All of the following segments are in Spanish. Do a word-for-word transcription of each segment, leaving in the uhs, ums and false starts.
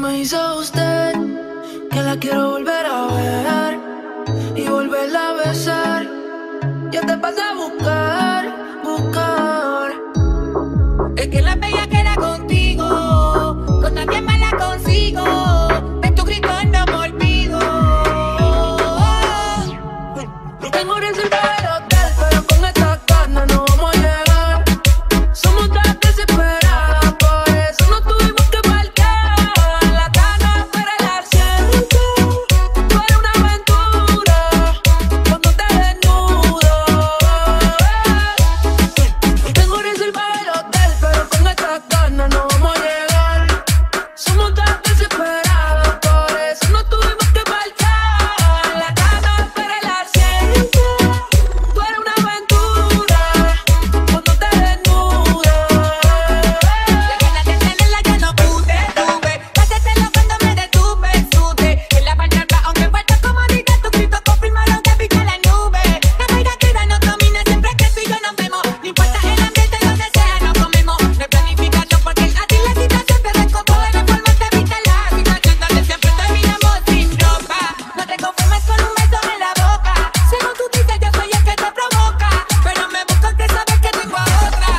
me hizo usted, que la quiero volver a ver y volverla a besar. Yo te pasé a buscar, buscar. Es que la bella que era contigo, con nadie más la consigo. De tu grito no me olvido. Tengo reservado el hotel, pero con esta carne no vamos a llegar. Somos tan desesperadas, por eso no tuvimos que parquear. La gana para el asiento, fue una aventura cuando te desnudo. Tengo reservado el hotel, pero con esta carne no vamos a llegar. Somos tan desesperadas, por eso no tuvimos que parquear. La gana para el asiento, fue una aventura cuando te desnudo. La ganas de tenerla yo no pude, tuve. Pásatelo cuando me detuve, sudé. En la parte atrás, aunque falta comodidad, tus gritos confirmaron que viste la nube. La vida queda no domina siempre que tú y yo nos vemos. No importa el ambiente donde sea, nos comemos. No hay planificación porque a ti la situación te descompone. De forma te evita la situación donde siempre terminamos sin ropa. No te conformes con un beso en la boca. Según tú dices, yo soy el que te provoca. Pero me buscas que sabes que tengo a otra.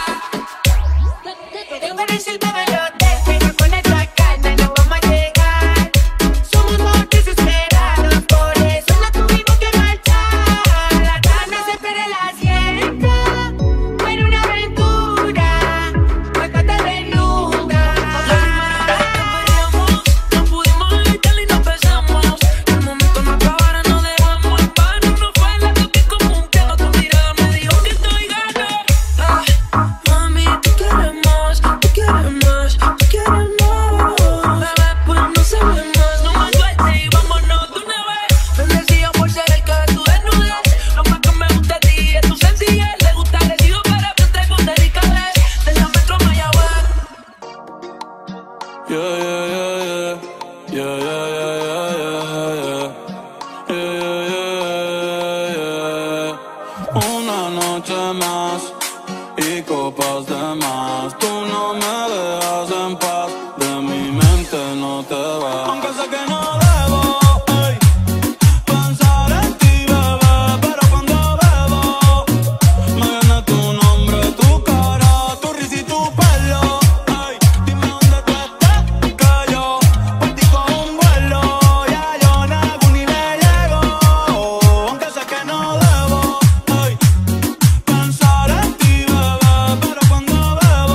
Tengo reservado el hotel, pero con esta carne no vamos a llegar. Somos muy desesperados, por eso no tuvimos que marchar. La gana se espera el asiento, fue una aventura cuando te desnuda. La primera vez que peleamos, no pudimos evitar y nos besamos. El momento no acabara, nos dejamos en vano. No fue la toque como un piano, tu mirada me dijo que estoy gano. Ah, mami, tú quieres más, tú quieres más, tú quieres más. Bebé, pues no se ve más, no más suerte y vámonos de una vez. Bendecido por ser el que tú desnudes. Lo más que me gusta de ti es tu sencillez. Le gusta el vestido, pero yo traigo un delicadez. De la metro Mayagüez. Yeah, yeah, yeah, yeah. Yeah, yeah, yeah, yeah, yeah, yeah. Yeah, yeah, yeah, yeah. Una noche más y copas de más. Tú no me dejas en paz, de mi mente no te vas. Aunque sé que no debo, ey, pensar en ti, bebé, pero cuando bebo me viene tu nombre, tu cara, tu risa y tu pelo. Ey, dime dónde tú estás, que yo por ti cojo un vuelo. Ya yo nago ni le llego, aunque sé que no debo, ey, pensar en ti, bebé, pero cuando bebo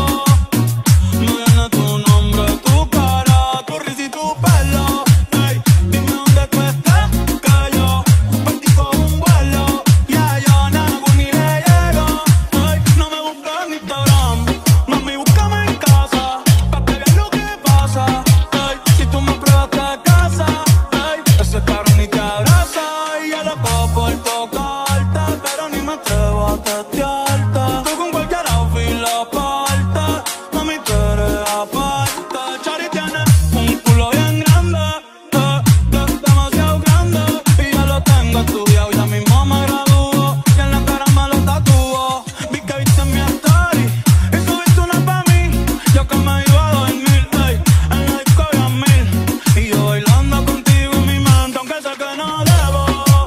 me viene tu nombre, tu cara, tu risa y tu pelo. Ey, dime dónde tú estás, que yo por ti cojo un vuelo. Ya yo nago ni le llego. Ey, no me busques en Instagram, mami, búscame en casa, pa' que veas lo que pasa. Ey, si tú me pruebas te casa, ey, ese cabrón ni te abraza. Y yo loco por tocarte, pero ni me atrevo a testearte. Tú con cualquier outfit la parte, mami, tú eres aparte. Chari tiene un culo bien grande, eh, es demasiado grande. Y yo lo tengo estudiado, ya mismo me gradúo. Y en la cara me lo tatúo. Vi que viste mi story y subiste una pa' mí. Yo que me iba a dormir, ey, en la disco había mil. Y yo bailando contigo en mi mente, aunque sé que no debo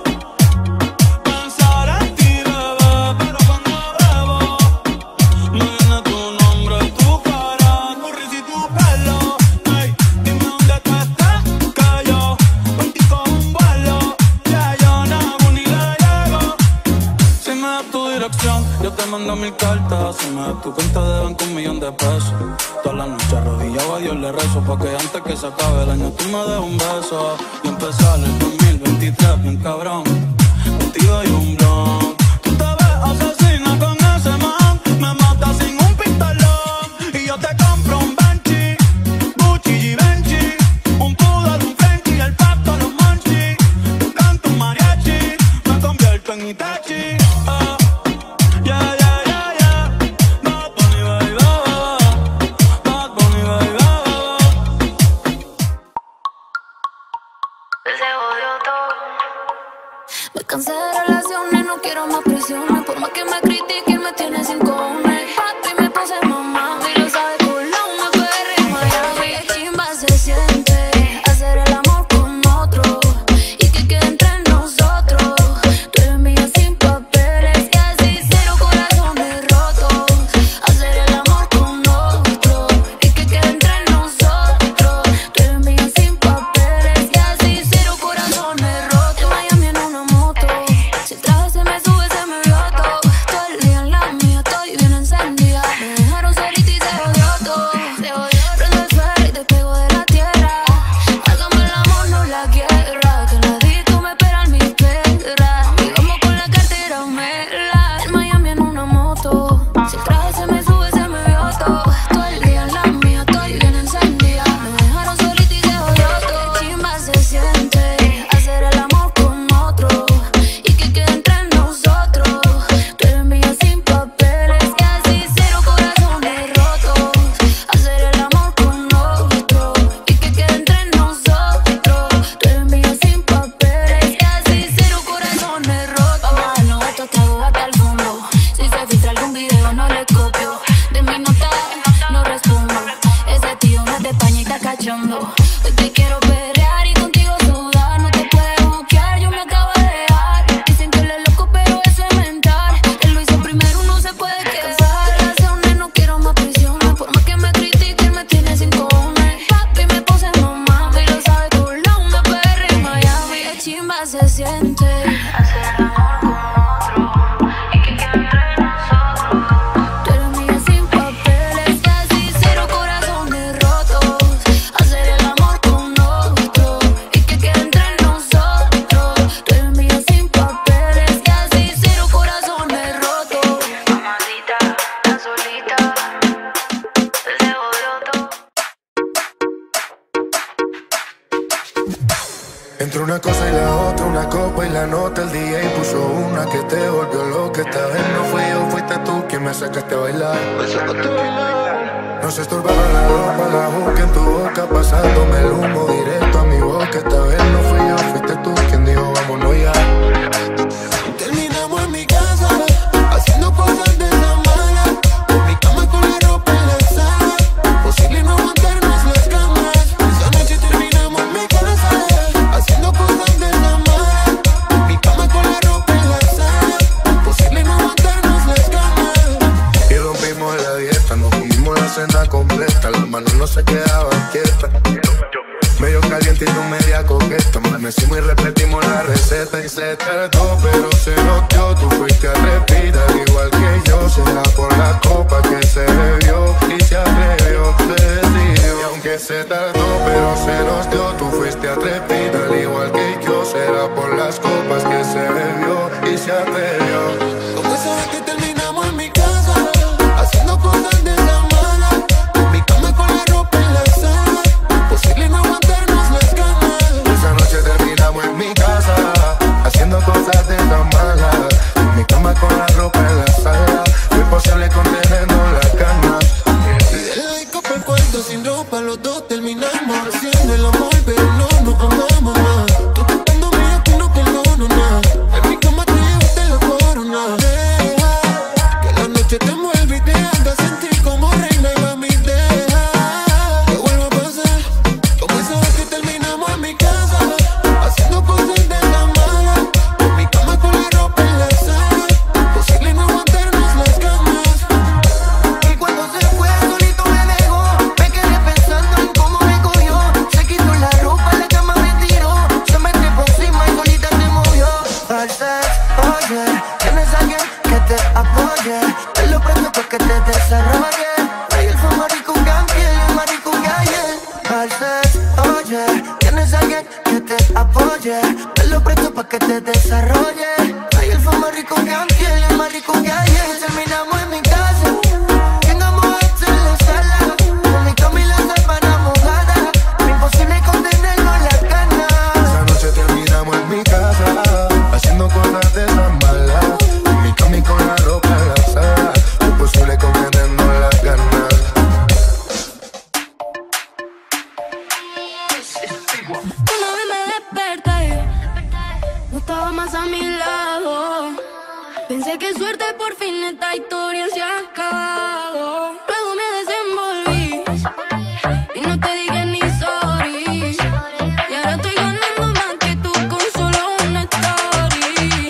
pensar en ti, bebé, pero cuando bebo me viene tu nombre, tu cara, tu risa y tu pelo. Ey, dime dónde tú estás, que yo por ti cojo un vuelo. Ya yo nago ni le llego. Si me das tu dirección, yo te mando mil cartas. Si me das tu cuenta de banco, un millón de pesos. Toda la noche arrodillado a Dios le rezo, pa' que antes que se acabe el año tú me des un beso. Y empezar el dos mil veintitrés bien cabrón, contigo hay un blon. Tú te ves asesina con ese man, me matas sin un pistolón. Y yo te compro un Benchi, Gucci, Givenchy, un poodle, un Frenchie, el pato, los monchis. Te canto un mariachi, me convierto en Itachi. Ah, yeah, yeah, yeah, yeah. Bad Bunny, baby, Bad Bunny, baby. Se jodió todo. Me cansé de relaciones, no quiero más presiones. Por más que me critiquen, me tiene sin cojones. Pato y me puse mamá, y lo sabe Colón, me perre en Miami. Qué chimba se siente. sudando. Hoy te quiero perrear y contigo sudar. No te puedes buquear, yo me acabo de dejar. Dicen que él es loco, pero eso es mental. Él lo hizo primero, no se puede quedar. Relaciones, no quiero más prisiones. Por más que me critiquen, me tiene sin cojones. Papi, me puse mamá, y lo sabe todo el mundo. P R en Miami, la chimba se siente. Hacer el amor con otro y que quede entre nosotros. Tú eres mía sin papeles, casi cero corazones rotos. Hacer el amor con otro y que quede entre nosotros. Tú eres mía sin papeles, casi cero corazones rotos. Mamadita, la solita, el dedo de otro. Entre una cosa y la otra, una copa y la nota, el D J puso una que te volvió loca. Esta vez no fui yo, fuiste tú quien me sacaste a bailar. Me sacaste a bailar. No se estorbaba la ropa, la boca en tu boca, pasándome el humo directo a mi boca. Esta vez no fui yo, fuiste tú quien dijo vámonos ya. Terminamos en mi casa, haciendo cosas de la mala. En mi cama con la ropa en la sala, posible no aguantarnos las camas. Esa noche terminamos en mi casa, haciendo cosas de la mala. En mi cama con la ropa en la sala, posible no aguantarnos las camas. Y rompimos la dieta, nos comimos la cena completa. Las manos no se quedaban quietas. Medio caliente y tú media coqueta. Amanecimos y repetimos la receta. Y se tardó pero se notió. Tú fuiste a respirar igual que yo. Será por la copa que se bebió y se atrevió, se decidió. Y aunque se tardó pero se nos dio. Tú fuiste a respirar igual que yo. Será por las copas que se bebió y se atrevió. ¿Cómo sabes que terminamos en mi casa? Haciendo cosas de la mala. En mi cama con la ropa en la sala, posible no aguantarnos las ganas. Esa noche terminamos en mi casa, haciendo cosas de la mala. En mi cama con la ropa en la sala, fue imposible contenernos las ganas. Y de la disco pa'l cuarto sin ropa, los dos terminamos haciendo el amor, pero no nos amamos más. Tú tratándome a ti no perdono nada. En mi cama te llevaste la corona. Deja que la noche te envuelve y te haga sentir como reina y mami, deja que vuelva a pasar. Como esa vez que terminamos en mi casa, haciendo cosas de la mala. En mi cama con la ropa en la sala, posible no aguantarnos las ganas. Y cuando se fue solito me dejó, me quedé pensando en cómo me cogió. Se quitó la ropa, la cama me tiró, se me trepó encima y solita se movió. Al sex, oye, tienes alguien que te apoye, te lo prendo pa' que te desarrolle. Ay, el fue más rico que antes, el más rico que ayer. Al sex, oye, tienes alguien que te apoye, te lo presto pa' que te desarrolle. Ay, el fue más rico que antes, el más rico que ayer. Terminamos en mi casa, llegamos a hacer la sala, con mi cama y la sábana mojada, imposible contenernos las ganas. Esa noche terminamos en mi casa, haciendo cosas de la mala. En mi cama y con la ropa en la sala, fue imposible contenernos las ganas. Una vez me desperté, no estaba más a mi lado. Pensé que suerte, por fin esta historia se ha acabado. Luego me desenvolví y no te dije ni sorry. Y ahora estoy ganando más que tú con solo una story.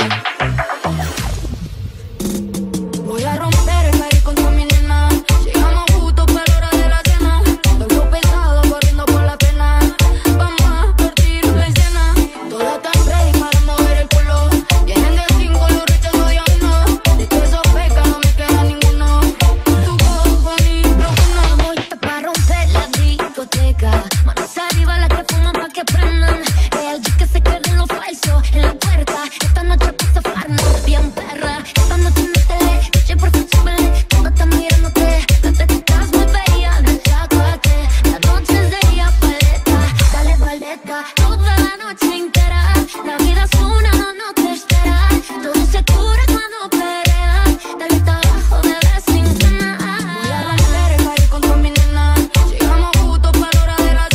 Voy a romper el baile con toda mi nena. Llegamos justo para la hora de la cena. Todo pesado corriendo por la pena. Vamos a partir la escena. Todas tan ready para mover el culo. Vienen de cinco, los rechazos de uno. De todos esos pecas no me queda ninguno. Tu cojo ni profundo. Voy pa' romper la discoteca. Manos arriba las que fuman pa' que aprendan. Real G que se queden los falsos en la puerta. Esta noche pasa farnos bien perra. Esta noche no te le, noche por fin súbele. Todas están mirándote, date que estás muy bella. Deschácate, la noche es de ella paleta. Dale paleta, toda la noche entera. La vida es una, no, no te espera. Todo se cura cuando peleas. Dale hasta abajo, bebé, sin frenar. Voy a romper el baile con toda mi nena. Llegamos justo para la hora de la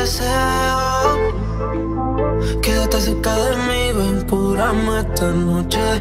deseo. Quédate cerca de mí, ven, curame esta noche.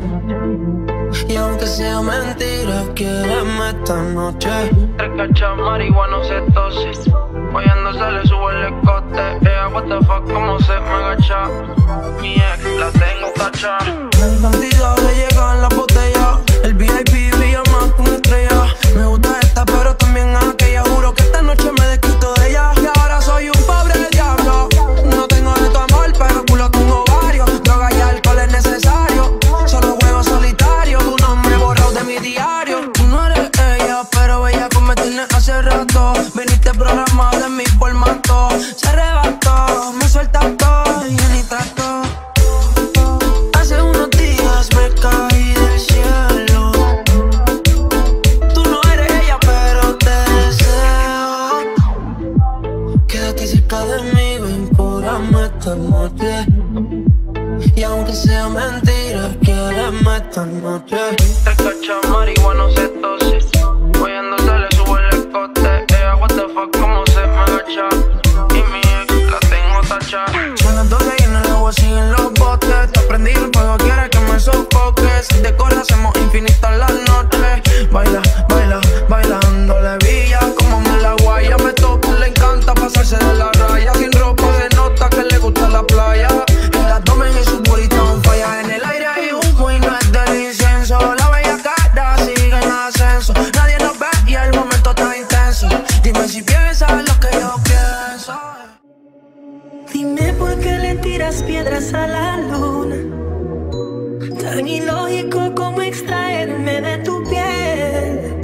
Y aunque sea mentira, quiéreme esta noche. Tres cachas marihuana se tose. Oyendo se le sube el escote. Ella, what the fuck, como se me agacha. Mi ex, la tengo tacha. En cantidad le llegan las botellas. El V I P brilla más que una estrella. Me gusta esta, pero también aquella. Juro que esta noche me desquito de ella. Y ahora soy un pobre diablo. No tengo de tu amor, pero culo tengo varios. Droga y alcohol es necesario. Solo juego solitario. Tu nombre borrado de mi diario. Tú no eres ella, pero ella como me tienes hace rato. Veniste programado en mi formato. Se arrebató, me suelta todo y ni trato. Hace unos días me caí del cielo. Tú no eres ella, pero te deseo. Quédate cerca de mí, ven, cúrame esta noche. Y aunque sea mentira, quiéreme esta noche. Tres cachas marihuana se tose. Oyendo se le sube el escote. Ella, what the fuck, como se me agacha. Y mi ex, la tengo tacha. Son las doce y en el agua siguen los botes. Te prendí el fuego, quiere que me sofoques. De coro hacemos infinitas las noches. Baila, baila, bailando levilla. Como me la guaya, me toca, le encanta pasarse de la raya. Sin ropa de nota que le gusta la playa. El abdomen y su burrito on falla. En el aire hay humo y no es del incienso. La bella cara sigue en ascenso. Nadie nos ve y el momento está intenso. Dime si piensas lo que yo pienso. Dime por qué le tiras piedras a la luna. Tan ilógico como extraerme de tu piel.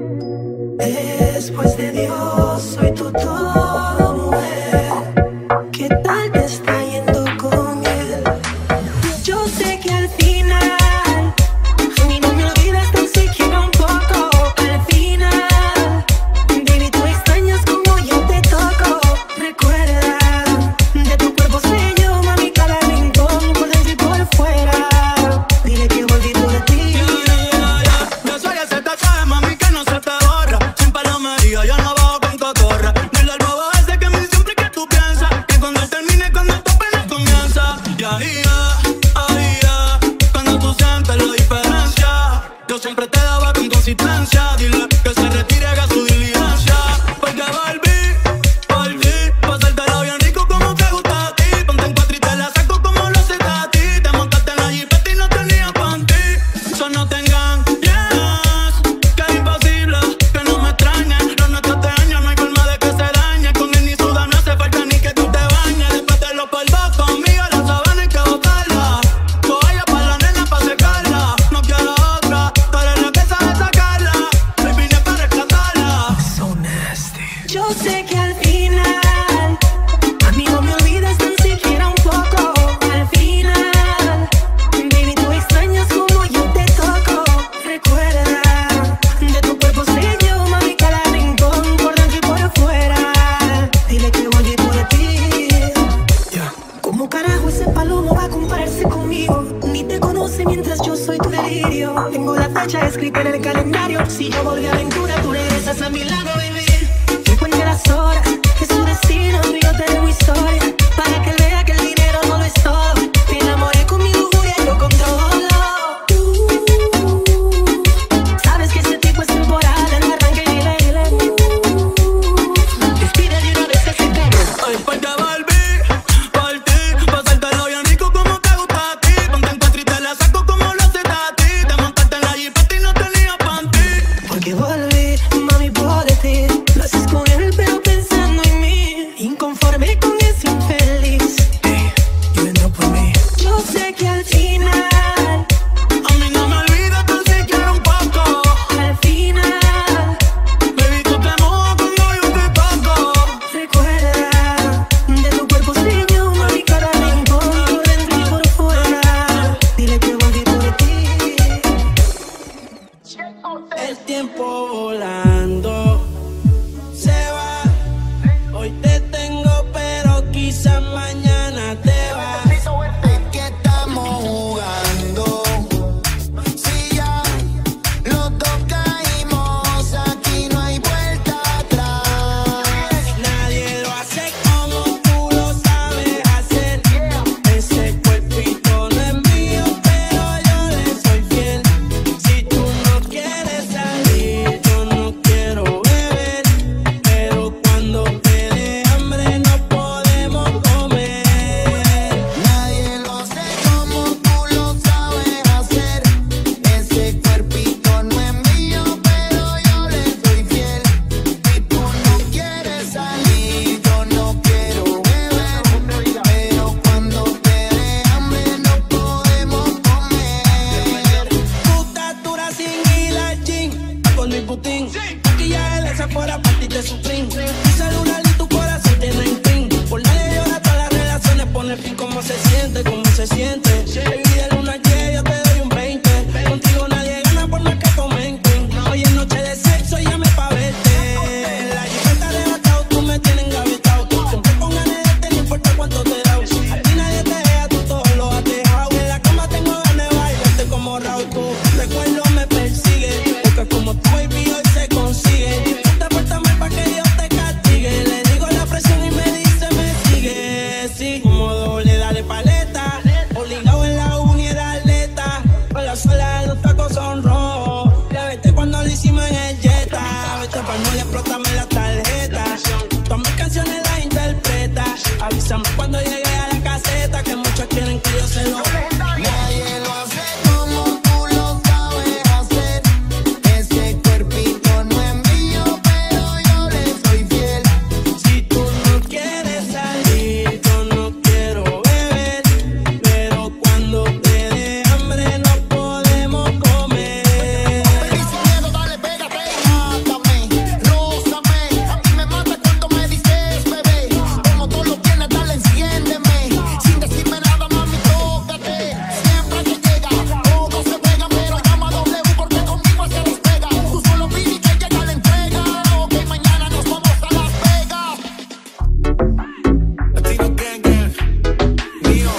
Después de Dios soy tu todo, mujer. ¿Qué tal te está yendo con él? Yo sé que al final a mí no me olvidas tan siquiera un poco. Al final, baby, tú extrañas como yo te toco. Recuerda, de tu cuerpo sé yo, mami, cada rincón, por dentro y por fuera. Dile que volví por ti. Yo soy ese tatuaje, mami, que no se te borra. Sin palomería, yo no bajo con cotorra. Dile al bobo ese que me siempre que tú piensas. Que cuando termine, cuando tu pena comienza. Y ahí ya, ahí ya. Cuando tú sientes la diferencia. Yo siempre te daba con consistencia. Dile que se retire, haga su diligencia. Porque volví, volví. Pasártelo bien rico como te gusta a ti. Ponte en cuatro y te la saco como lo haces a ti. Te montaste en la jipeta y no tenía panty. So no te engañes, que es imposible que no me extrañes. Los nuestros de años no hay forma de que se dañe. Con él ni suda, no hace falta ni que tú te bañes. Después de los polvos conmigo, la sabana hay que botarla. Toalla para la nena pa' secarla. No quiero otra, tú eres la que sabe sacarla. Hoy vine para rescatarla. So nasty. Yo sé que al final a mí no me olvidas tan siquiera un poco. Al final, baby, tú extrañas como yo te toco. Recuerda, de tu cuerpo sé yo, mami, cada rincón, por dentro y por fuera. Dile que volví por ti. ¿Cómo carajo ese palomo va a compararse conmigo? Ni te conoce mientras yo soy tu delirio. Tengo la fecha escrita en el calendario. Si yo volví a aventura, tú regresas a mi lado, baby. Que cuente las horas, que su destino y yo tenemos historia. Para que él vea que el dinero no lo es todo. Me enamoré con mi lujuria, yo controlo. Tú sabes que ese tipo es temporal. En el arranque y dile, dile. Despide de una vez ese cabrón. Ay, porque volví por ti. Pasártelo bien rico como te gusta a ti. Ponte en cuatro y te la saco como lo haces a ti. Te montaste en la jipeta y no tenía panty. Porque volví, mami, por ti. Lo haces con él, pero pensando en mí. Inconforme con ese infeliz. You end up with me. Yo sé que al final, A mí no me olvidas tan siquiera un poco. al final, Baby, tú te mojas cuando yo te toco. recuerda, de tu cuerpo sé yo, mami, cada rincón, por dentro y por fuera. Dile que volví por ti. El tiempo volando se va. Hoy te tengo, pero quizás mañana te va. Es que estamos jugando. siente, cómo se siente. Baby, de luna que yo te doy un veinte. Contigo nadie gana por más que comenten. Hoy es noche de sexo, llame pa' verte. La jipeta arrebatado, tú me tienes engavetado. Siempre con ganas de darte, no importa cuánto te da. A ti nadie te deja, tú todo lo has dejado. En la cama tengo ganas de bailarte como Raúl. Tu recuerdo me persigue, porque como tú, baby, hoy se consigue. Disfruta, pórtame pa' que Dios te castigue. Le digo la presión y me dice, me sigue. Sí, como doble, dale paleta. Obligado en la uni era atleta. Con la suela de los tacos son rojos. Ya vete cuando lo hicimos en el Jetta. Vete pa' no y explótame la tarjeta. Todas mis canciones las interpreta. Avísame cuando llegue a la caseta, que muchos quieren que yo se lo Nadie lo hace como tú lo sabes hacer. Ese cuerpito no es mío, pero yo le soy fiel. Si tú no quieres salir, yo no quiero beber. Pero cuando te dé hambre no podemos comer. Baby, sin miedo, dale, pégate, mátame, rózame. A mí me mata cuando me dices, bebé. Como tú lo tienes, dale, enciéndeme. Sin decirme nada, mami, tócate. Siempre que llega, todo se pega, pero llama a W porque conmigo se despega. Tú solo pide que llega la entrega. Ok, mañana nos vamos a Las Vegas. Latino gang gang, mío.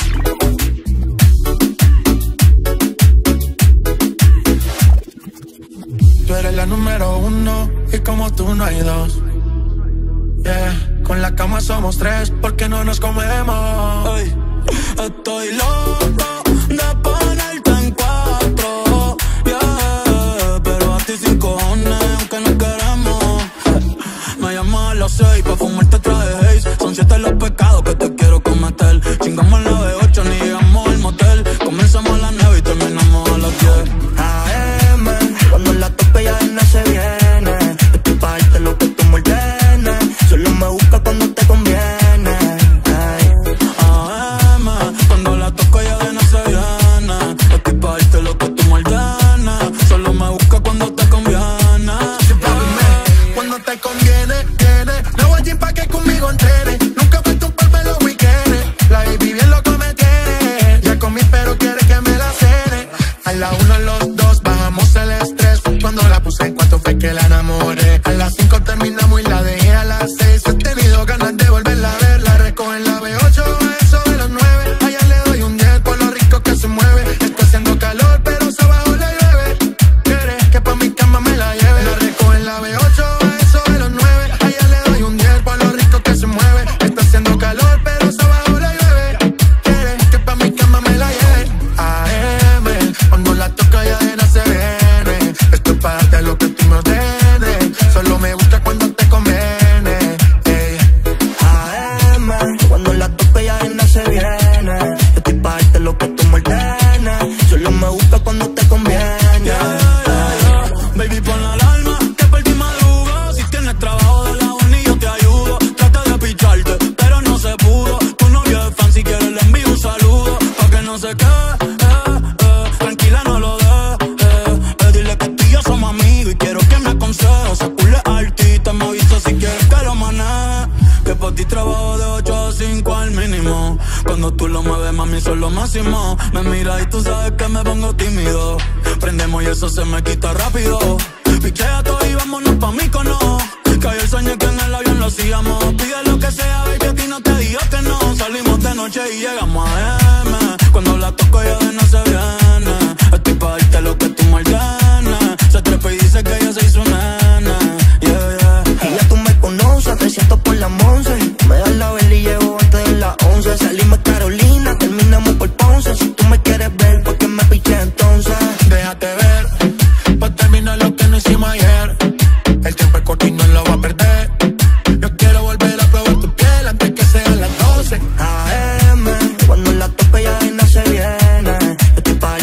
Tú eres la número uno y como tú no hay dos. Yeah, con la cama somos tres porque no nos comemos. Ey, estoy loco de ponerte en cuatro. Yeah, pero a ti sin cojones aunque no queremos. Me llamas a las seis pa' fumarte traje Haze. Son siete los pecados que te quiero cometer. Chingamos la B ocho ni llegamos al motel. Comenzamos a las nueve y terminamos a las diez. A M, cuando la tope ya no se viene. Estoy pa' darte lo que tú me ordenes. Solo me busca cuando te conviene. Ay. A M, cuando la toco ya de no se viene. Estoy pa' darte lo que tú me ordenes. Solo me busca cuando te conviene. Cuando te conviene, viene. No voy a pa' que conmigo entrene. Nunca voy a tumbarme los weekendes. La baby bien loco me tiene. Ya comí pero quiere que me la cene. A la uno, a los dos, bajamos el estrés. Cuando la puse en cuanto fue que la enamoré. A las cinco terminamos y la dejé a las seis. He tenido ganas de volverla a ver. La recojo en la B ocho, a eso de los nueve. Allá le doy un diez por lo rico que se mueve. Está haciendo calor pero se abajo le llueve. Quiere que pa' mi cama me la lleve. La recojo en la B ocho, a eso de los nueve. Allá le doy un diez por lo rico que se mueve. Está haciendo calor pero se abajo le llueve. Quiere que pa' mi cama me la lleve. A M, cuando la toca ya de no se viene. Esto es para darte lo que tú me ordenes. Solo me busca cuando te conviene. Ey. A M, cuando la tope ya no se viene. Estoy pa' darte lo que tú me ordenes. Solo me busca cuando te conviene. Baby, pon la alarma, que por ti madrugo. Si tienes trabajo de la uni, yo te ayudo. Trata de picharte, pero no se pudo. Tu novio es fan, si quieres le envío un saludo. Pa' que no se quede, eh, eh. Tranquila, no lo dejes, eh, eh. Dile que tú y yo somos amigos y quiero que me aconsejes. Se pule artista, me avisa si quieres que lo maneje. Que por ti trabajo de ocho a cinco al mínimo. Cuando tú lo mueves, mami, son lo máximo. Me mira y tú sabes que me pongo tímido. Prendemos y eso se me quita rápido. Pichea todo y vámonos pa' Mícono. Cayó el sueño que en el avión lo hacíamos. Pide lo que sea, baby, a ti no te digo que no. Salimos de noche y llegamos a M. Cuando la toco ya de no se viene. Estoy pa' darte lo que tú me ordenes. Se trepa y dice que ella se hizo nena. Yeah, yeah. Ya tú me conoces, te siento por la once. Me das la vela y llego antes de las once. Salimos a Carolina, terminamos por Ponce. Si tú me quieres ver, ¿por qué me piché entonces? Déjate ver, pues terminar lo que no hicimos ayer. El tiempo es corto y no lo va a perder. Yo quiero volver a probar tu piel antes que sean las doce. A M, cuando la tope ya no se viene. Estoy pa'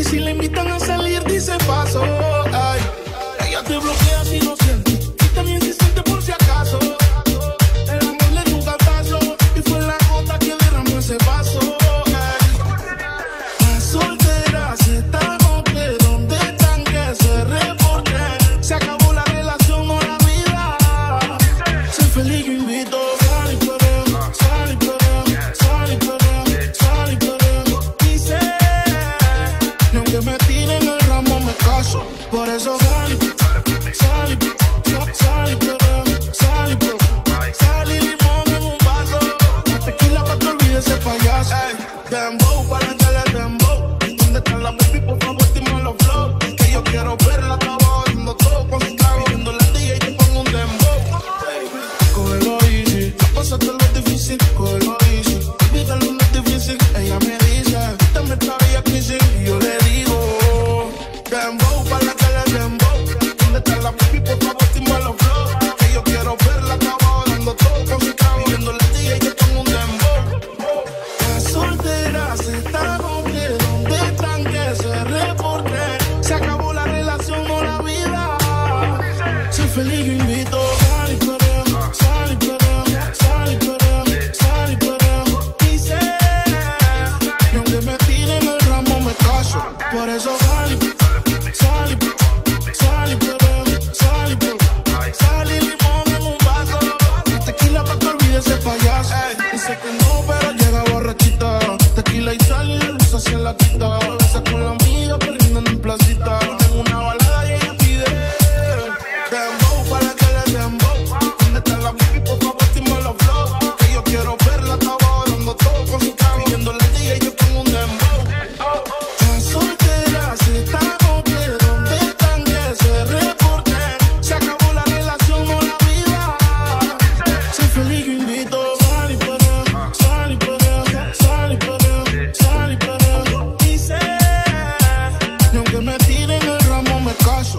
si le invitan a salir, dice paso. Ay, ella te bloquea si no siente, y también se siente por si acaso. El amor le dio un cantazo y fue la gota que derramó ese vaso. Ay, las solteras estamos de donde están que se reporten. Se acabó la relación o la vida. Soy feliz, yo invito. Sal y perreo, sal y perreo, sal y perreo, sal y perreo. Dice, ni aunque me tiren el ramo me caso. Por eso sal y sal y sal y perreo, sal y perreo. Sal y limón en un vaso. La tequila pa' que olvides ese payaso. Ey, dembow, para el dembow. ¿Dónde están las baby? Por favor, dime los flow. Que yo quiero verla, estaba haciendo todo con su trago. Viendo la D J y te pongo un dembow. Cógelo easy, pásate lo difícil. Cógelo easy, olvídalo no es difícil. Ella me dice, dame esta bella crisis. Y yo le digo, dembow, para la que le dembow. ¿Dónde están las baby? Por favor, dime los flow. Que yo quiero verla, estaba dando todo con su trago. Viendo la D J y te pongo un dembow. Las solteras estamos de donde están que se reporten. Se acabó la relación o la vida. Soy feliz, yo invito. Sal y perreo, sal y perreo, sal y perreo, sal y perreo. Dice, ni aunque me tiren el ramo me caso. Por eso sal y sal y sal y perreo, sal y perreo. Sal y limón en un vaso. La tequila pa' que olvide ese payaso. Ey, dice que no, pero llega borrachita. Tequila y sal y la luz hacia la quita. Besa con la amiga, perdiendo en placita. Tengo una balada y ella pide dembow, para que le dembow. ¿Dónde está la baby? Por favor, dime los flow. Que yo quiero verla, estaba dando todo con su trago. Viendo la D J y yo pongo un dembow. Las solteras estamos de donde están que se reporten. Se acabó la relación o la vida. Soy feliz, yo invito. Sal y perreo, sal y perreo, sal y perreo, sal y perreo. Dice, ni aunque me tiren el ramo me caso.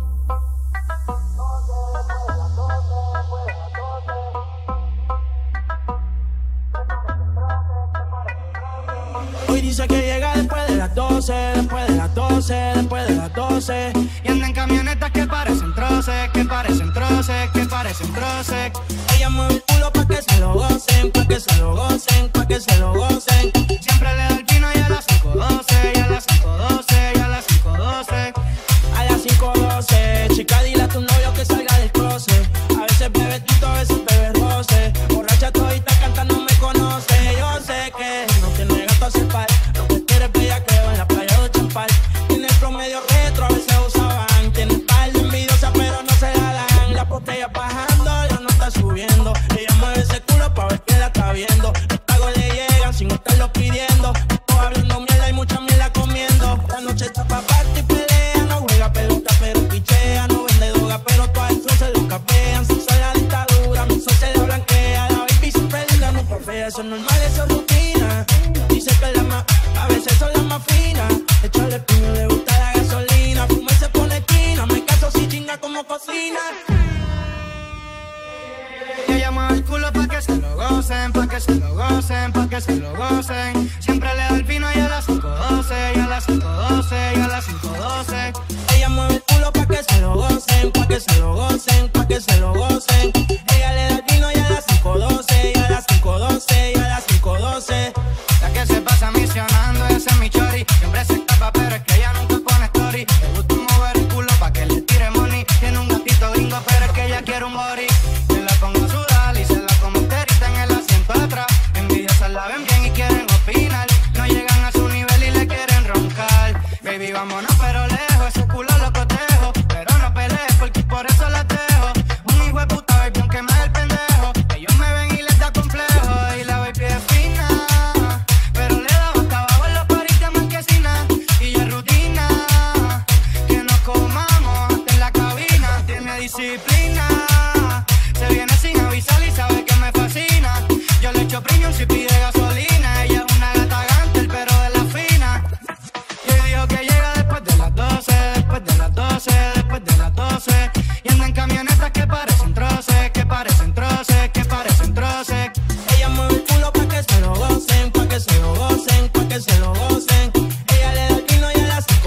Hoy dice que llega después de las doce, después de las doce, después de las doce. Y anda en camionetas que parecen troces, que parecen troces, que parecen troces. Ella mueve el culo pa' que se lo gocen, pa' que se lo gocen, pa' que se lo gocen. Siempre le da el pino y a las cinco doce, y a las cinco doce, y a las cinco doce. A las cinco doce, chica, dile a tu novio que salga del closet. A veces bebe tito, a veces bebe roce. Borracha todita canta, no me conoce. Yo sé que no tiene gato a cepar. Lo que quiere es bellaqueo en la playa de Champal. Tiene el promedio retro, a veces usaban. Tiene un par de envidiosas, pero no se la dan. La botella bajando, ya no está subiendo. Ella mueve ese culo pa' ver que la está viendo. Los tragos le llegan sin estarlo pidiendo. Todos hablando mierda y mucha mierda comiendo. La noche está pa' parte y pelea. No juega pelota, pero pichea. No vende droga, pero todo eso se lo capean. Si son la dictadura, mi sol se la blanquea. La baby siempre linda, no por fea. Eso es normal, eso es rutina. Dice que la más, a veces son las más finas. Echarle piño, le gusta la gasolina. Fuma y se pone esquina. Me caso si chinga como cocina. Y ella mueve el culo pa' que se lo gocen, pa' que se lo gocen, pa' que se lo gocen. Siempre le da el pino y a las cinco doce, y a las cinco doce, y a las cinco doce. Ella mueve el culo pa' que se lo gocen, pa' que se lo gocen, pa' que se lo gocen. Ella le da el vino y a las cinco doce, y a las cinco doce, y a las cinco doce. La que se pasa misionando, ese es mi chori. Siempre se escapa, pero es que ella nunca pone story. Le gusta mover el culo pa' que le tire money. Tiene un gatito gringo, pero es que ella quiere un body. Que la ponga a sudar y se la come enterita en el asiento de atrás. Envidiosas la ven bien y quieren opinar. No llegan a su nivel y le quieren roncar. Baby, vámonos pero lejos, ese culo lo cotejo. Pero no pelees porque por eso la dejo. Un hijo de puta, baby, aunque me dé el pendejo. Ellos me ven y les da complejo. Y la baby es fina, pero le da hasta abajo en los paris de marquesina. Y ya es rutina que nos comamos hasta en la cabina. Tiene disciplina, se viene sin avisar y sabe que me fascina. Yo le echo premium si pide gasolina. Ella es una gata gantel, pero de la fina. Y hoy dijo que llega después de las doce, después de las doce, después de las doce. Y anda en camionetas que parecen troces, que parecen troces, que parecen troces. Ella mueve el culo pa' que se lo gocen, pa' que se lo gocen, pa' que se lo gocen. Ella le da el vino y a las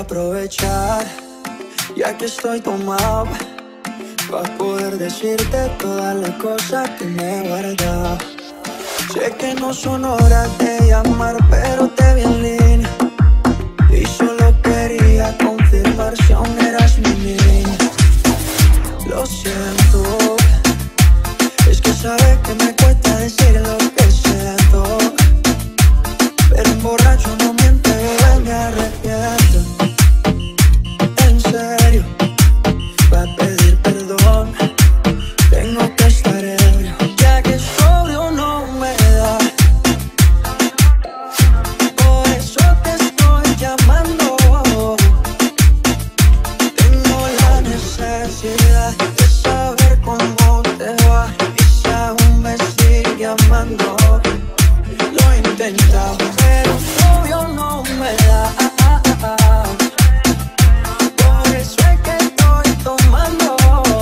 aprovechar, ya que estoy tomado, para poder decirte todas las cosas que me he guardado. Sé que no son horas de llamar, pero te vi en línea y solo quería confirmar si aún eras mi niña. Lo siento, es que sabes que me cuesta decir lo que siento, pero un borracho no miente, bebé, me arrepiento. En serio, para pedir perdón tengo que estar ebrio, ya que sobrio no me da. Por eso te estoy llamando. Tengo la necesidad de saber cómo te va y si aún me sigue amando. Lo he intentado, pero obvio no me da. Por eso es que estoy tomando.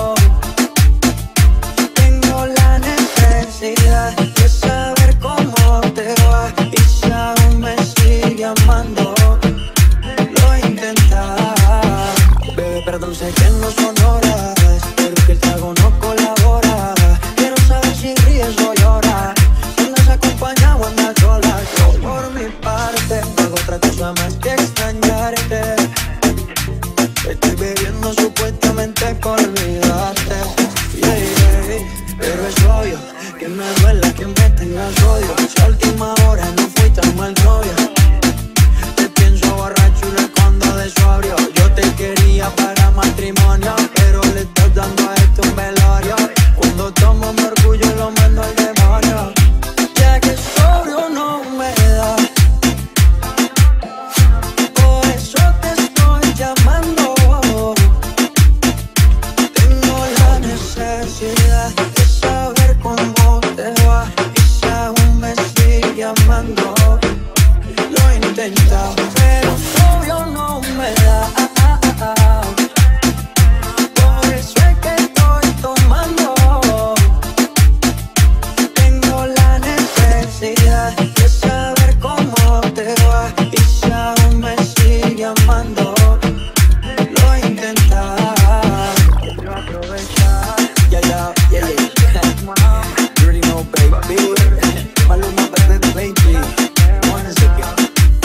Tengo la necesidad de saber cómo te va y si aún me sigue amando. Lo he intentado. Bebé, perdón, sé que no son horas, pero que el trago no colabora. Quiero saber si ríes o lloras, si andas acompañado o andas sola. Yo por mi parte hago otra cosa más que extrañarte. Estoy bebiendo supuestamente por olvidarte, yeah, yeah. Pero es obvio que me duela que me tengas odio. Esa última hora no fui tan mal novia. Te pienso borracho y lo escondo de sobrio. Yo te quería para matrimonio, pero le estás dando a esto un velorio. Cuando tomo mi orgullo lo mando al demonio, ya que sobrio no me da. Por eso te estoy llamando. Tengo la necesidad de saber cómo te va y si aún me sigue amando. Lo he intentado, pero obvio no me da. Por eso es que estoy tomando. Tengo la necesidad de saber cómo te va y si aún me sigue amando. Lo he intentado. Quiero aprovechar. Yeah, yeah, yeah, yeah. You already know, baby. Maluma, baby, baby. One is again.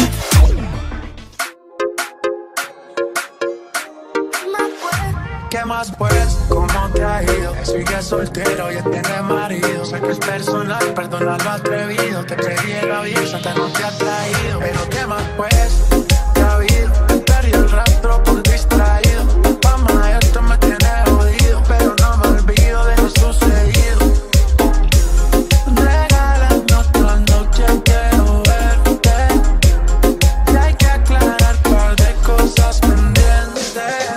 ¿Qué más pues? ¿Cómo te ha ido? Sigue soltero y tiene marido. Sé que es personal, perdona lo atrevido. Te pedí el aviso, te no te ha traído. Pero ¿qué más pues? Te ha habido, perdí el rastro por distraído. Mamá, esto me tiene jodido, pero no me olvido de lo sucedido. Regálame otra noche, quiero verte. Y hay que aclarar un par de cosas pendientes.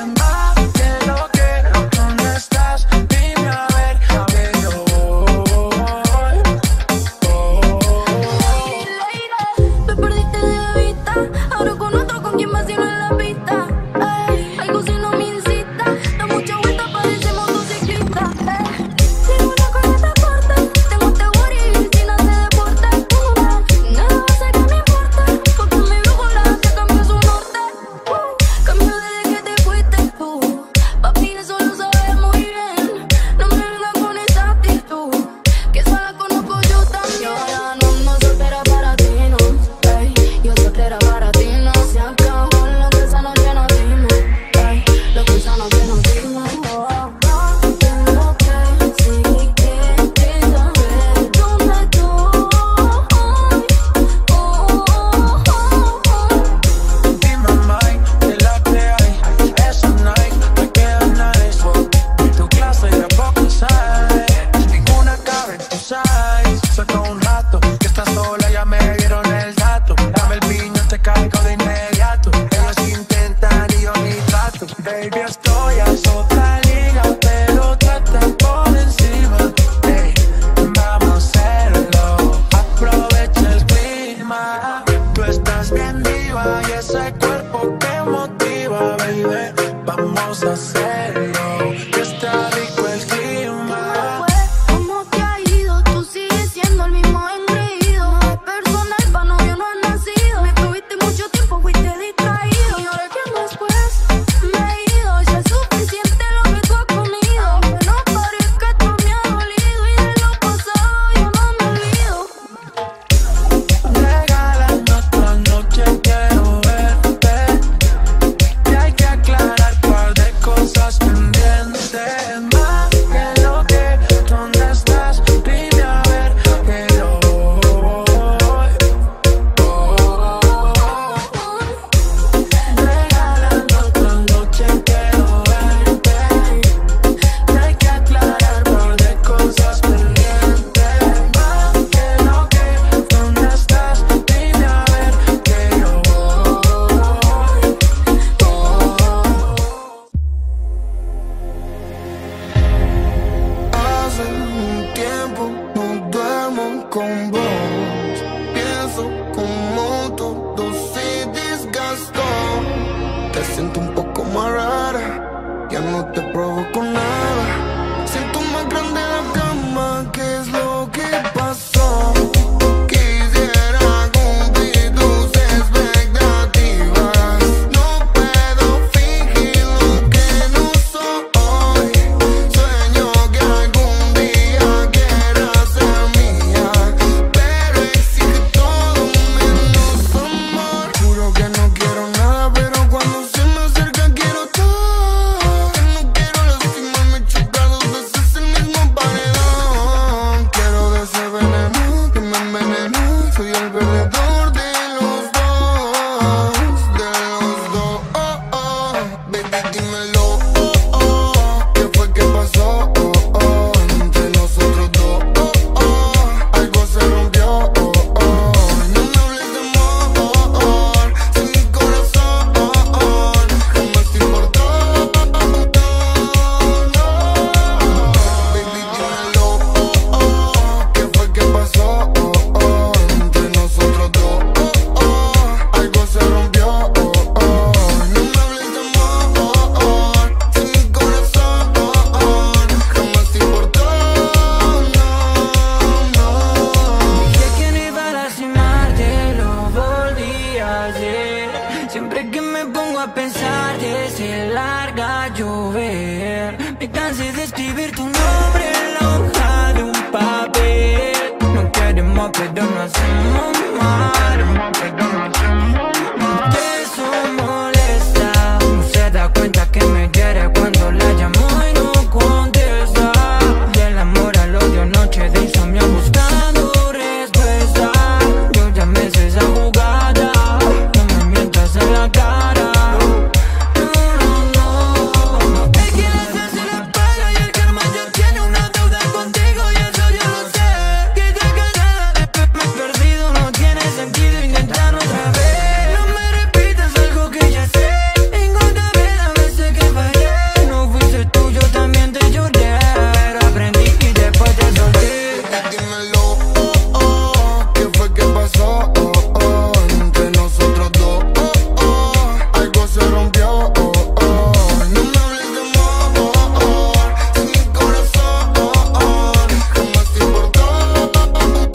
Ahora con otro, ¿con quién más si no en la pista? Ey, algo si no me incita. Da mucha vuelta, parece motociclista. Ey, sigo una coleta corta. Tengo este booty sin hacer deporte. Uh, nada va a ser que me importe, porque mi brújula ya cambió su norte. Uh, cambió desde que te fuiste. Uh, papi, eso lo sabes muy bien. No me vengas con esa actitud, que esa la conozco yo también. Yo ahora no, no soltera para ti, no. Ey, yo soltera para ti. Se acabó lo que esa noche nos dimos, ay, lo que esa noche nos dimos. Oh, oh, tengo que seguir queriendo saber dónde estoy. Oh, oh, oh, oh. Dime, Mike, de la que hay, esa night me queda nice. Tu clase de poco sabes, ninguna cabe en tu size. Saca un rato que estás sola, ya me dieron el dato. Dame el piño, te caigo de inmediato. Ellos intentan y yo ni trato. Baby, estoy a otra liga, pero tú estás por encima. Hey, vamos a hacerlo, aprovecha el clima. Tú estás bien diva y ese cuerpo que motiva, baby. Vamos a hacerlo, que está rico el clima. ¿Cómo te ha ido? Tú sigues siendo el mismo pero no hacemos mal. Que eso molesta. No se da cuenta que me quiere cuando la llamo y no contesta. Del amor al odio, noche de insomnio buscando respuesta. Yo ya me sé esa jugada. No me mientas en la cara. No, no, no. El que la hace se la paga y el karma ya tiene una deuda contigo y eso yo lo sé. Que ya ganada después me he perdido. No tiene sentido intentar otra vez. No me repitas algo que ya sé. Encontraré las veces que fallé. No fuiste tú, yo también te lloré. Pero aprendí y después te solté. Dímelo, oh, oh, ¿qué fue que pasó? Oh, oh, entre nosotros dos, oh, oh, algo se rompió, oh, oh. No me hables de amor, en mi corazón, oh, oh, jamás te importó, no.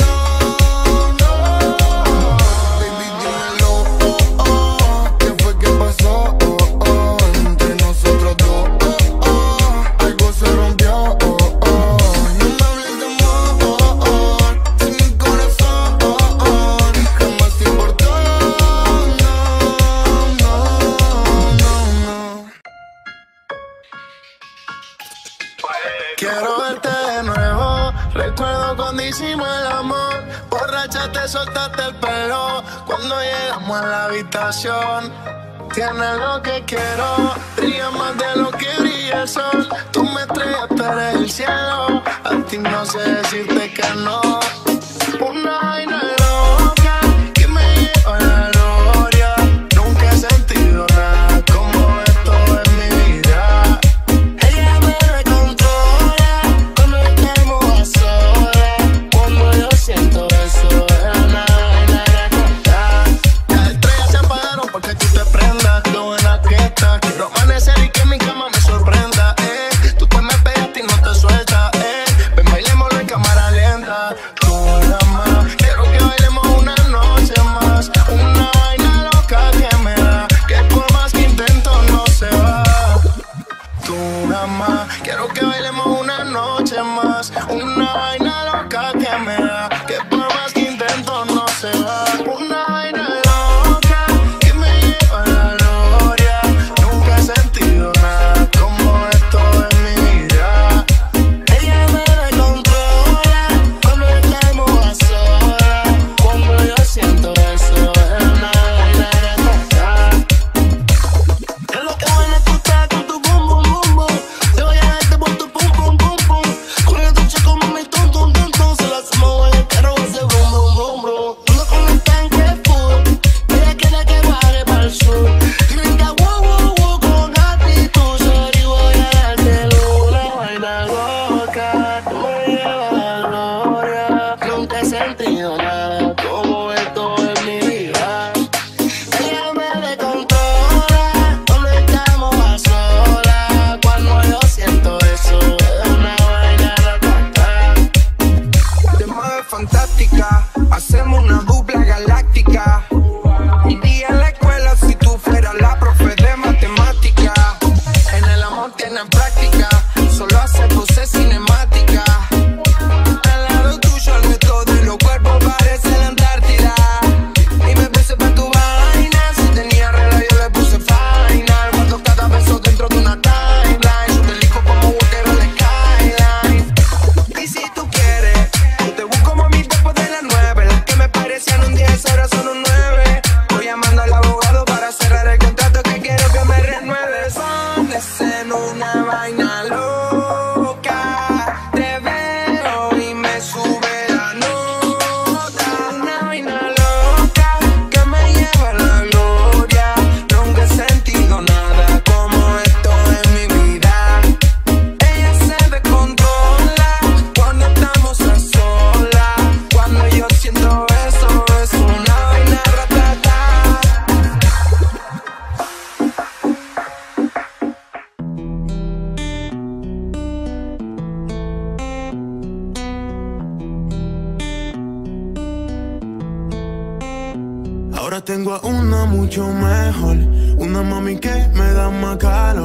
Baby, dímelo, oh, oh, ¿qué fue que pasó? Oh, oh, entre nosotros dos, oh, oh, algo se rompió, oh, oh. No me hables de amor, oh, oh, en mi corazón, oh, oh, jamás te importó, no, no, no, no. Quiero verte de nuevo. Recuerdo cuando hicimos el amor. Borracha te soltaste el pelo cuando llegamos a la habitación. Tienes lo que quiero, brilla más de lo que brilla el sol. Tú me estrellas, tú eres el cielo. A ti no sé decirte que no. Una vaina loca que me lleva a la gloria. Nunca he sentido nada como esto en mi vida. Ella me controla cuando estamos a solas. Cuando yo siento eso, es una vaina loca. Las estrellas se apagaron porque tú te prendas. Qué buena que estás. Quiero amanecer y que mi cama me sorprenda. Eh. Tú te me pegaste y no te sueltas. Eh. Ven, bailémoslo en cámara lenta. Tú nada más. Quiero que bailemos una noche más. Una vaina loca que me da. Que por más que intento no se va. Tú nada más. Quiero que bailemos una noche más. Una vaina loca que me da. Que por más que intento no se va. Una vaina loca que me lleva a la gloria. Nunca he sentido nada como esto en mi vida. Ella me controla cuando estamos a solas. Cuando yo siento eso, es una vaina loca. Es lo que buena tú estás con tu bum bum bum bum. Te voy a darte por tu pum pum pum pum. Con el dulce como mi tum tum tum tum. Se la hacemos en el carro ese brum brum brum brum. Ando con el tanque full. Ella quiere que baje para el sur. Gringa wow wow wow con actitud. Sorry, voy a darte una vaina loca. Tú me llevas a la gloria. Nunca he sentido nada como esto en mi vida. Ella me descontrola cuando estamos a solas. Cuando yo siento eso, es una vaina loca. Te mueves fantástica, hacemos una dupla galáctica. Iría a la escuela si tú fueras la profe de matemática. En el amor tienes práctica, solo hace poses cinemática. Al lado tuyo el resto de los cuerpos parece la Antártida. Y me puse pa' tu vaina, si tenía regla yo le puse final. Guardo cada beso dentro de una timeline. Yo te elijo como Walker en la skyline. Y si tú quieres, yo te busco mami después de las nueve. Las que me parecían un diez ahora son un nueve. Voy llamando al abogado para cerrar el contrato que quiero que me renueves. Pones en una vaina loca. Te veo y me sube la nota. Una vaina loca que me lleva a la gloria. Nunca he sentido nada como esto en mi vida. Ella se descontrola cuando estamos a solas. Cuando yo siento eso, es una vaina ratata. Ahora tengo a una mucho mejor, una mami que me da más calor,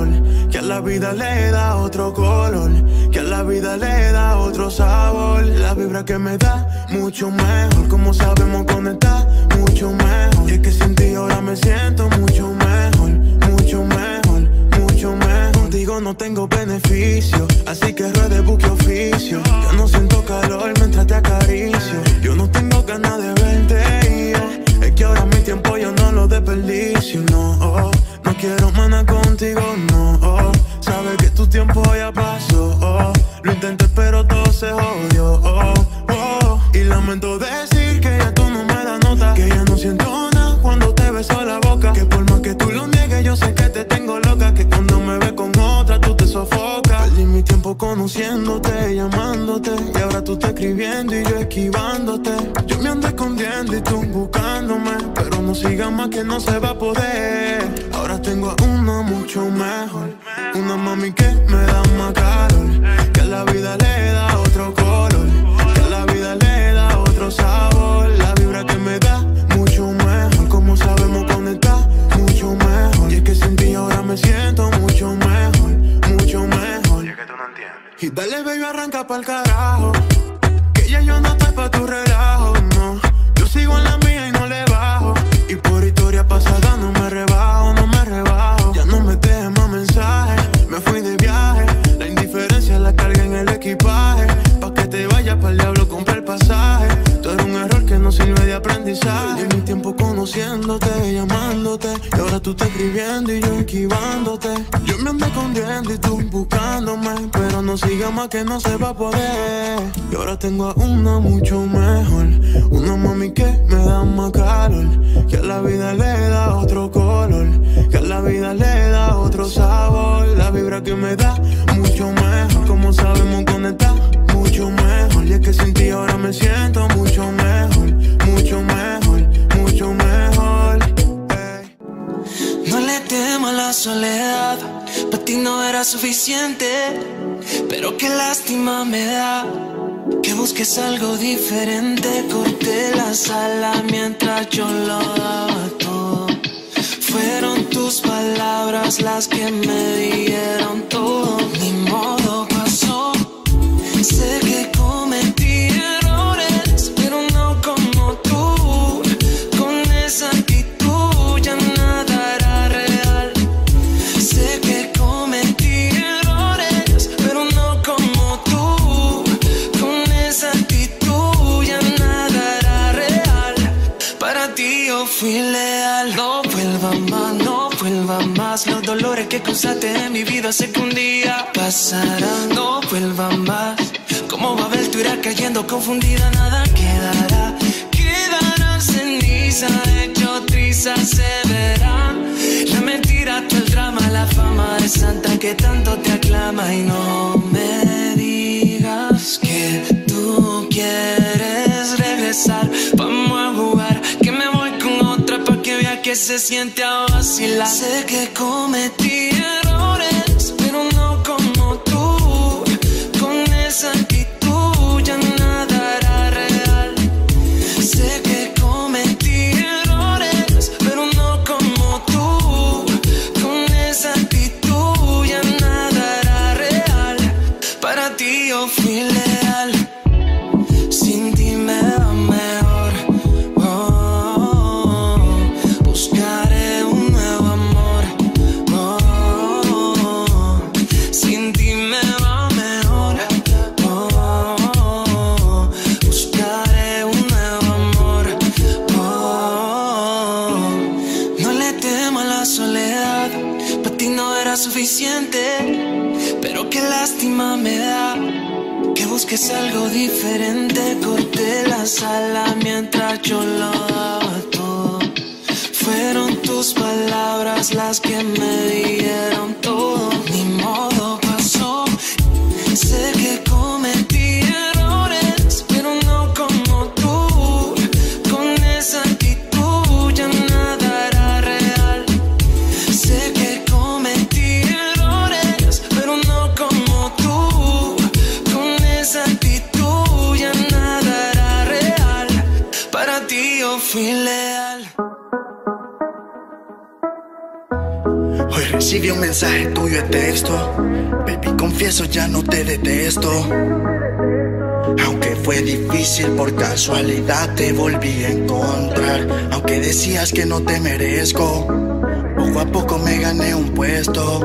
que a la vida le da otro color, que a la vida le da otro sabor. La vibra que me da, mucho mejor. Como sabemos conectar, mucho mejor. Y es que sin ti ahora me siento mucho mejor, mucho mejor, mucho mejor. Contigo no tengo beneficio, así que ruede, busque oficio. Yo no siento calor mientras te acaricio. Yo no tengo ganas de verte, yeah. Es que ahora mi tiempo yo no lo desperdicio, no, oh. No quiero maná contigo, no, oh. Sabes que tu tiempo ya pasó, oh. Lo intenté pero todo se jodió, oh, oh. Y lamento decir que ya tú no me das nota, que ya no siento nada cuando te beso la boca. Que por más que tú lo niegues yo sé que te tengo loca, que cuando me ves con otra tú te sofocas. Perdí mi tiempo conociéndote, llamándote, y ahora tú estás escribiendo y yo esquivándote. Yo me ando escondiendo y tú buscándome, pero no sigas más que no se va a poder. Ahora tengo a una mucho mejor, una mami que me da más calor, que a la vida le da otro color, que a la vida le da otro sabor. La vibra que me da, mucho mejor. Como sabemos conectar, mucho mejor. Y es que sin ti ahora me siento mucho mejor, mucho mejor. Y es que tú no entiendes. Y dale, baby, arranca pa'l carajo, que ya yo no estoy pa' tu relajo, no. Yo sigo en la mía y no le bajo, y por historia pasada no me rebajo, no me rebajo. Ya no me dejes más mensajes, me fui de viaje. La indiferencia la carga en el equipaje, pa' que te vayas pa'l diablo compré el pasaje. Todo era un error que no sirve de aprendizaje. Y mi tiempo conociéndote, llamándote, y ahora tú estás escribiendo y yo esquivándote. Yo me ando escondiendo y tú buscándome, pero no sigas más que no se va a poder. Y ahora tengo a una mucho mejor, una mami que me da más calor, que a la vida le da otro color, que a la vida le da otro sabor. La vibra que me da, mucho mejor. Como sabemos conectar, mucho mejor. Y es que sin ti ahora me siento mucho mejor, mucho mejor, mucho mejor. Hey. No le temas a la soledad, para ti no era suficiente, pero qué lástima me da que busques algo diferente. Corté la sala mientras yo lo daba todo. Fueron tus palabras las que me dieron todo. Ni modo, pasó. Sé que cometí errores, pero no como tú. Con esa actitud ya nada era real. Sé que cometí errores, pero no como tú. Con esa actitud ya nada era real. Para ti yo fui leal. No vuelva más, no vuelva más. Los dolores que causaste en mi vida sé que un día pasarán. No vuelva más. Como Babel tú irás cayendo confundida, nada quedará. Quedará ceniza, hecho triza se verá. La mentira, todo el drama, la fama de santa que tanto te aclama. Y no me digas que tú quieres regresar. Vamos a jugar, que me voy con otra pa' que vea que se siente a vacilar. Sé que cometí errores, pero no como tú. Con esa actitud ya nada era real. Sé que cometí errores, pero no como tú. Con esa actitud ya nada era real. Para ti yo fui leal. Sin ti me va mejor. Oh, buscaré un nuevo amor. Oh, sin ti me va mejor. Oh, buscaré un nuevo amor. Oh, no le temas a la soledad, para ti no era suficiente, pero qué lástima me da que busques algo diferente. Corté la sala mientras yo lo daba todo. Fueron tus palabras las que me dieron todo. Ni modo, pasó. Sé que cometí errores, pero no como tú. Con esa actitud ya nada era real. Sé que cometí errores, pero no como tú. Con esa actitud ya nada era real. Para ti yo fui leal. Oye, Recibí un mensaje tuyo de texto. Baby, confieso, ya no te detesto. Aunque fue difícil, por casualidad te volví a encontrar. Aunque decías que no te merezco, poco a poco me gané un puesto.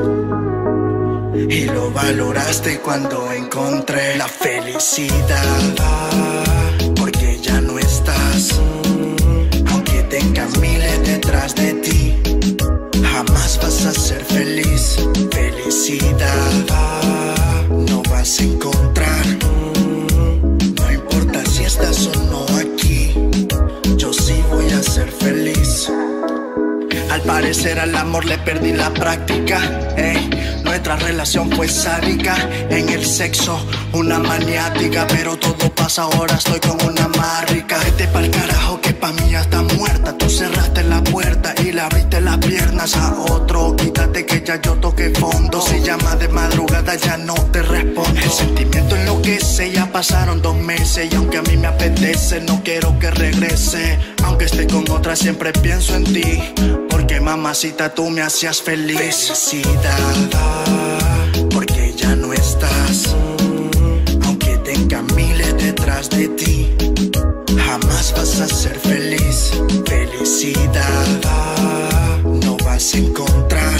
Y lo valoraste cuando encontré la felicidad. Porque ya no estás. Aunque tenga miles detrás de ti, jamás vas a ser feliz. Felicidad no vas a encontrar. No importa si estás o no aquí, yo sí voy a ser feliz. Al parecer al amor le perdí la práctica, ey. Nuestra relación fue sádica, en el sexo una maniática. Pero todo pasa, ahora estoy con una más rica. Vete pa'l carajo que pa' mí ya está muerta. Tú cerraste la puerta y le abriste las piernas a otro. Quítate que ya yo toqué fondo. Si llama de madrugada ya no te respondo. El sentimiento enloquece, ya pasaron dos meses. Y aunque a mí me apetece, no quiero que regrese. Aunque esté con otra siempre pienso en ti, porque mamacita tú me hacías feliz. Felicidad porque ya no estás. Aunque tenga miles detrás de ti, jamás vas a ser feliz. Felicidad no vas a encontrar.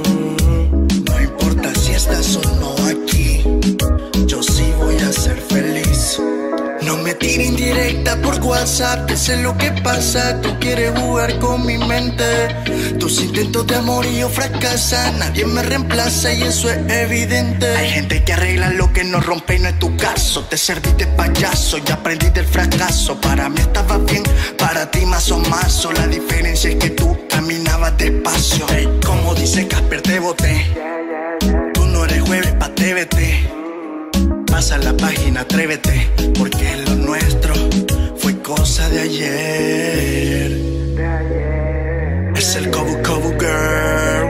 No importa si estás o no aquí, yo sí voy a ser feliz. No me tires indirecta por WhatsApp, que sé lo que pasa. Tú quieres jugar con mi mente. Tus intentos de amorío fracasan, nadie me reemplaza y eso es evidente. Hay gente que arregla lo que no rompe y no es tu caso. Te serviste payaso y aprendí del fracaso. Para mí estaba bien, para ti más o más. La diferencia es que tú caminabas despacio. Hey, como dice Casper, te boté. Tú no eres jueves pa' T V T. Pasa la página, atrévete, porque lo nuestro fue cosa de ayer. Es el Kobu Kobu Girl.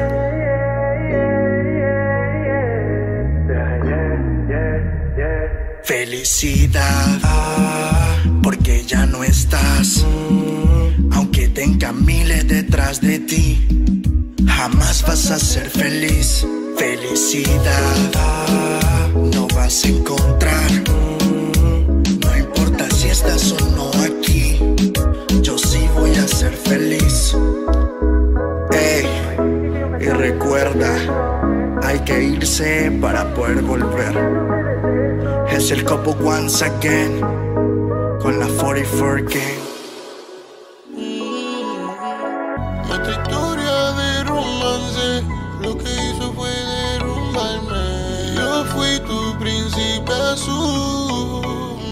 Felicidad porque ya no estás. Aunque tenga miles detrás de ti, jamás vas a ser feliz. Felicidad no vas a encontrar. No importa si estás o no aquí, yo sí voy a ser feliz. Ey, y recuerda, hay que irse para poder volver. Es el Kobu once again, con la cuarenta y cuatro Gang. Nuestra historia de romance, lo que hizo fue derrumbarme. Yo fui tu príncipe azul,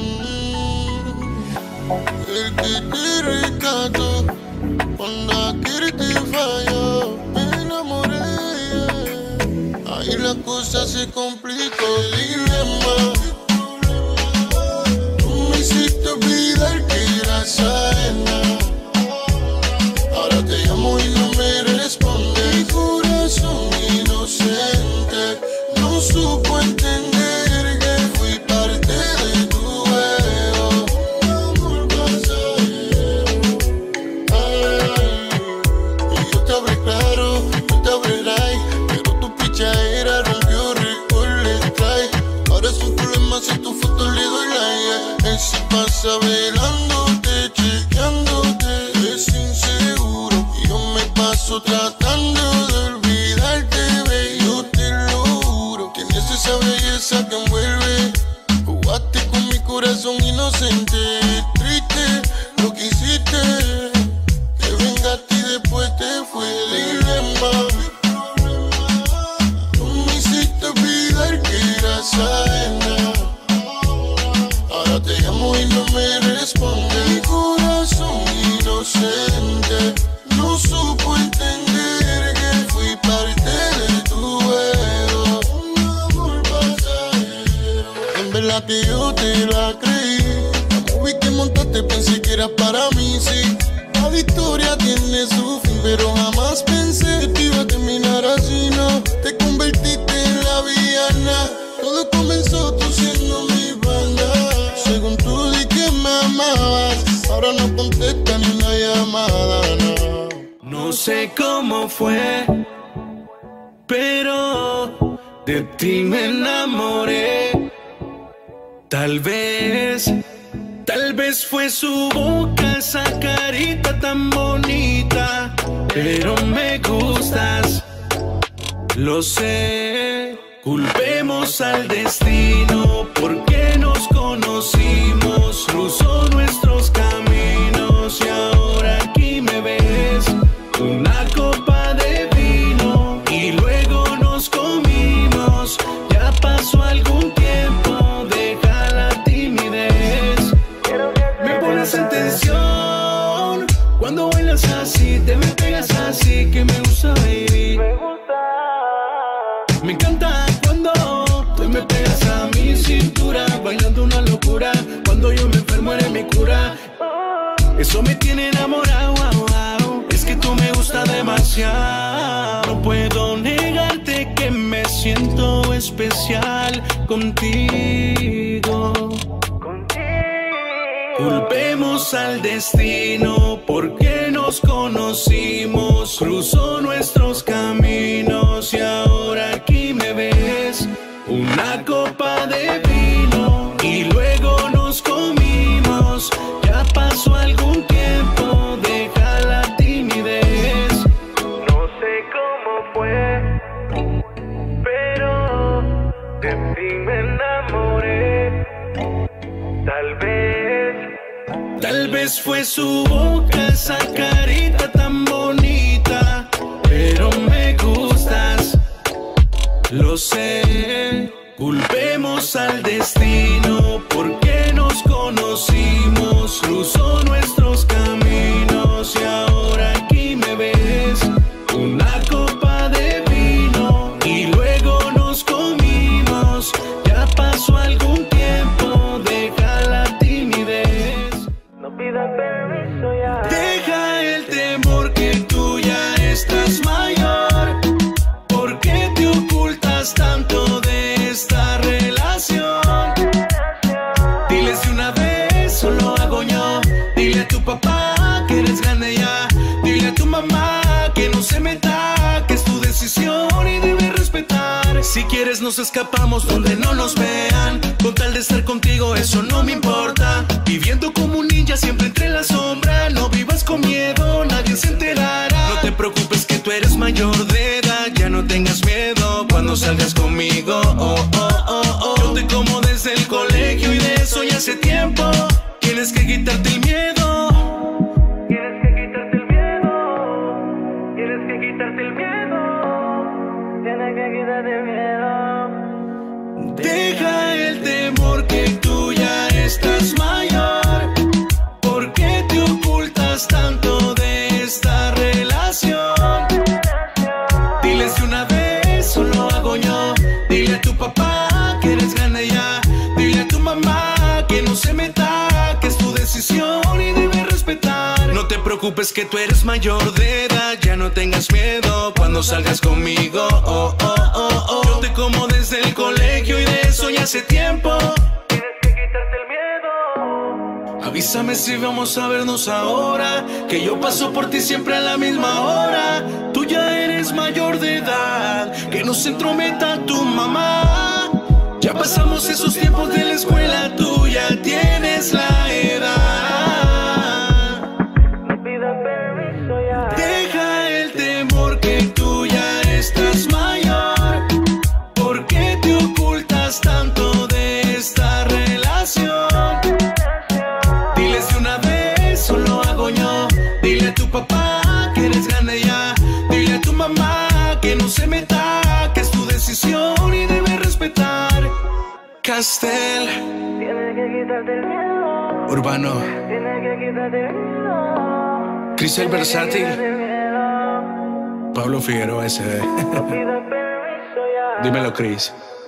el que te rescató cuando aquel te falló. Me enamoré, ahí la cosa se complicó. Dilema, tú me hiciste olvidar que eras ajena. Ahora te llamo y no me responde. Mi corazón inocente no supo entender que fui parte de tu juego. Amor pasajero. Ay, y yo te hablé claro, yo te hablé right, pero tu pichadera rompió récord, le trae. Ahora es un problema si tu foto le doy like. Él se pasa velándote, chequeándote, es inseguro. Y yo me paso tratando de olvidarte, baby, yo te lo juro. Tienes esa belleza que envuelve. Jugaste con mi corazón inocente. Triste lo que hiciste, te vengaste y después te fue. Dilema, tú me hiciste olvidar que eras ajena. Ahora te llamo y no me responde. Mi corazón inocente no supo entender que fui parte de tu juego. Un amor pasajero. En verdad que yo te la creí. La movie que montaste pensé que era para mí, sí. La victoria tiene su fin, pero jamás pensé que te iba a terminar así, no. Te convertiste en la villana. Todo comenzó tú siendo mi banda. Según tú di que me amabas, ahora no contesta ni una llamada, no. No sé cómo fue, pero de ti me enamoré. Tal vez, tal vez fue su boca, esa carita tan bonita, pero me gustas, lo sé. Culpemos al destino porque nos conocimos, cruzó nuestros caminos y ahora aquí me ves. Una copa de vino y luego nos comimos. Ya pasó algún tiempo, deja la timidez. Me pones en tensión cuando bailas así, te me pegas así, que me gusta, baby. Me encanta cuando tú me pegas a mi cintura, bailando una locura. Cuando yo me enfermo eres mi cura. Eso me tiene enamorado, wow, wow. Es que tú me gusta demasiado. No puedo negarte que me siento especial contigo. Culpemos al destino porque nos conocimos, cruzó nuestros caminos y ahora aquí me ves. Una copa de vino y luego nos comimos. Ya pasó algún tiempo, deja la timidez. No sé cómo fue, pero de ti me enamoré. Tal vez, tal vez fue su boca, esa carita tan bonita, pero me gustas, lo sé. Culpemos al destino porque nos conocimos, cruzó nuestros caminos y ahora aquí me ves. Una copa de vino y luego nos comimos. Ya pasó algún tiempo, deja la timidez. No pidas permiso ya. Deja el temor que tú ya estás mayor. ¿Por qué te ocultas tanto de esta relación? Diles de una vez, solo hago yo. Dile a tu papá que eres grande ya. Dile a tu mamá que no se meta, que es tu decisión y debes respetar. Si quieres nos escapamos donde no nos vean. Con tal de estar contigo eso no me importa. Viviendo como un ninja siempre entre la sombra. No vivas con miedo, nadie se enterará. No te preocupes que tú eres mayor de edad. Ya no tengas miedo cuando salgas conmigo. Oh, oh, oh, oh. Yo te como desde el colegio y de eso ya hace tiempo. Tienes que quitarte el miedo. Tienes que quitarte el miedo. Tienes que quitarte el miedo. Tienes que quitarte el miedo. Deja el temor que tú ya estás mayor. ¿Por qué te ocultas tanto de esta relación? Diles de una vez, solo hago yo. Dile a tu papá que eres grande ya. Dile a tu mamá que no se meta, que es tu decisión y debes respetar. No te preocupes que tú eres mayor de edad. Ya no tengas miedo cuando salgas conmigo. Oh, oh, oh, oh. Yo te como desde el colegio y de eso ya hace tiempo. Tienes que quitarte el miedo. Avísame si vamos a vernos ahora, que yo paso por ti siempre a la misma hora. Tú ya eres mayor de edad, que no se entrometa tu mamá. Ya pasamos esos tiempos de la escuela, tú ya tienes la edad. No pidas permiso ya. Deja el temor que tú ya estás mayor. ¿Por qué te ocultas tanto de esta relación? Diles de una vez, solo hago yo. Dile a tu papá que eres grande ya. Dile a tu mamá que no se meta, que es tu decisión y debes respetar. Castel, tienes que quitarte el miedo. Urbano, tienes que quitarte el miedo. Crisel Versátil, Pablo Figueroa S D. Dímelo, Cris.